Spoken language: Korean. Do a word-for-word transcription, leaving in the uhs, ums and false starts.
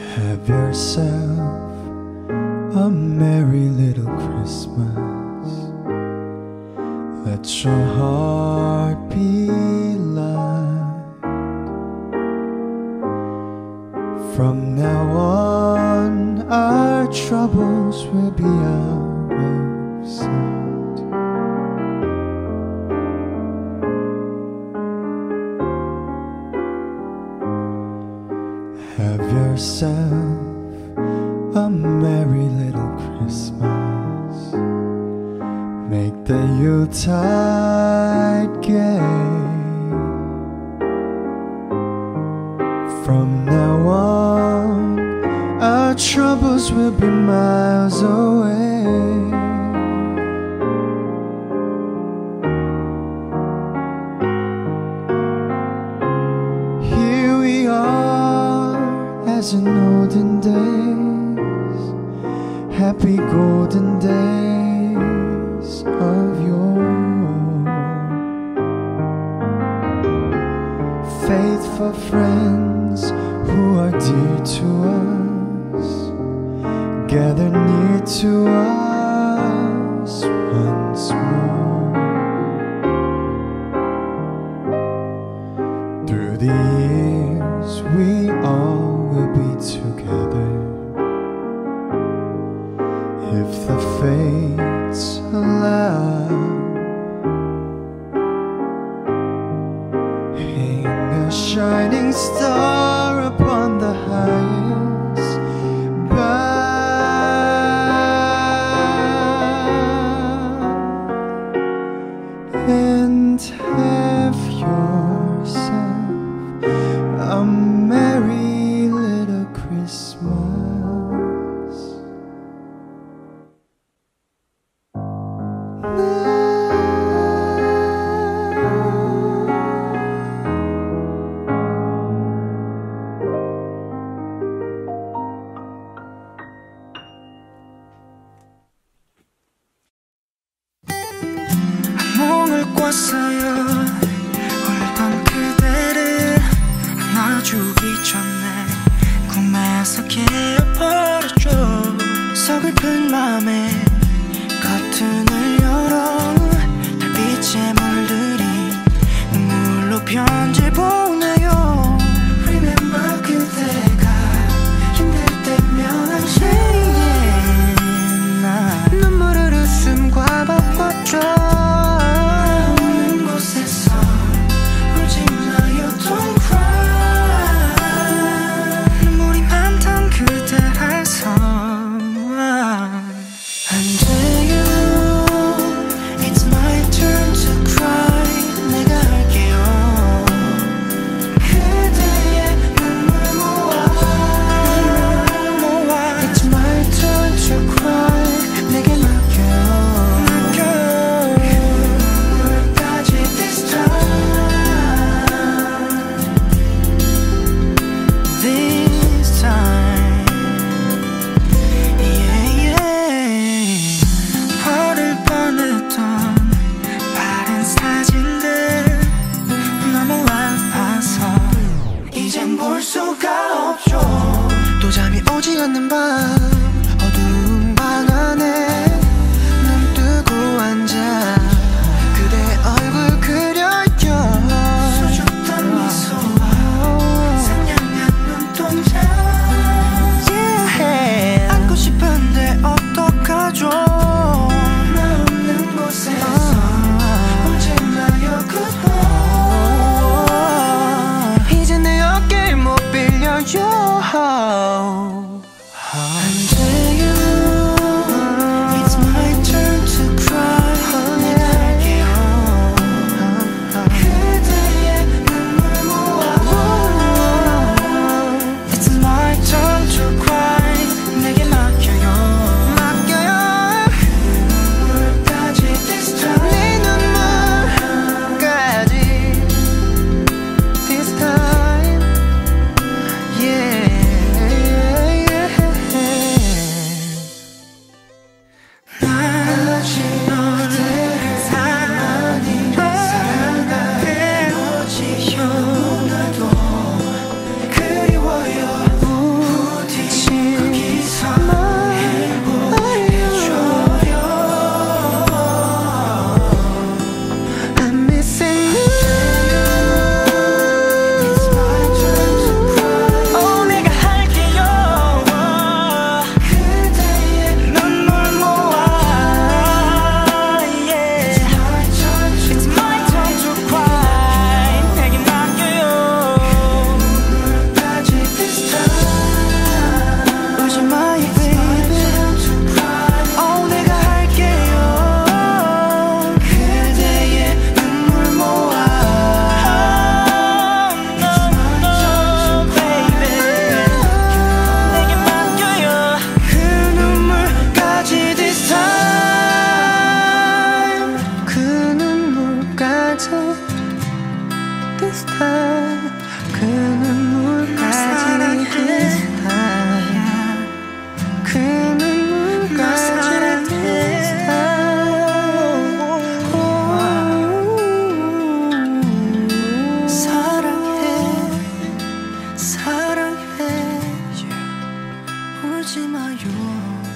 Have yourself a merry little Christmas. Let your heart be light. From now on, our troubles will be out of sight. Have yourself a merry little Christmas. Make the Yuletide gay. From now on, our troubles will be miles away. Here we are as in olden days, happy golden days of yore. Faithful friends who are dear to us, gather near to us once more. Through the years we all will be together, if the fates allow. Hang a shining star upon the highest bough, and have yourself a merry little Christmas. 몽을 꿨어요. 울던 그대를 안아주기 전에 꿈에서 깨어버렸죠. 서글픈 맘에 커튼을 열어 달빛에 물들이 눈물로 편지 보내요. Remember 그대가 힘들 때면 항상 나 눈물을 웃음과 바꿨죠. 없는 곳에서 울지 마요, don't cry. 눈물이 많던 그대라서 안 돼요. It's my turn to cry. 내가 할게요. 그대의 눈물 모아. It's my turn to cry. 내게 맡겨요. 눈물까지 this time. This time. Yeah, yeah. 버릴 뻔했던 바른 사진들 너무 아파서 이젠 볼 수가 없죠. 또 잠이 오지 않는 밤 어두운 방 안에 눈 뜨고 앉아 그대의 얼굴 그려요. 수줍던 미소와 상냥한 눈동자. Yeah. 안고 싶은데 어떡하죠. 나 없는 곳에서 울지 마요, goodbye. 이제 내 어깨를 못 빌려요. 안 돼요. It's my turn to cry. 내가 할게요. 그대의 눈물 모아. It's my turn to cry. 내게 맡겨요. 맡겨요. 눈물까지 this time. 네 눈물까지 this time. Yeah, yeah. this time 그 눈물까지 this time 그 눈물까지 this time 사랑해 사랑해 울지 마요